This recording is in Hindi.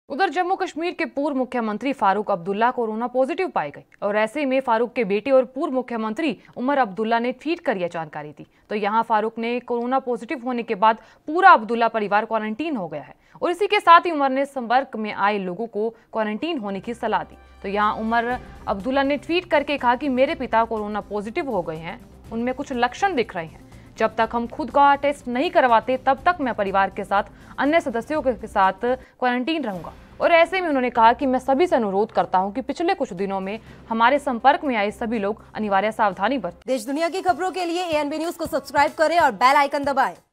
उधर जम्मू कश्मीर के पूर्व मुख्यमंत्री फारूक अब्दुल्ला कोरोना पॉजिटिव पाए गए और ऐसे में फारूक के बेटे और पूर्व मुख्यमंत्री उमर अब्दुल्ला ने ट्वीट कर यह जानकारी दी। तो यहां फारूक ने कोरोना पॉजिटिव होने के बाद पूरा अब्दुल्ला परिवार क्वारंटीन हो गया है और इसी के साथ ही उमर ने संपर्क में आए लोगों को क्वारंटीन होने की सलाह दी। तो यहाँ उमर अब्दुल्ला ने ट्वीट करके कहा कि मेरे पिता कोरोना पॉजिटिव हो गए हैं, उनमें कुछ लक्षण दिख रहे हैं। जब तक हम खुद का टेस्ट नहीं करवाते तब तक मैं परिवार के साथ अन्य सदस्यों के साथ क्वारंटीन रहूंगा। और ऐसे में उन्होंने कहा कि मैं सभी से अनुरोध करता हूं कि पिछले कुछ दिनों में हमारे संपर्क में आए सभी लोग अनिवार्य सावधानी बरतें। देश दुनिया की खबरों के लिए ANB न्यूज को सब्सक्राइब करें और बेल आइकन दबाएं।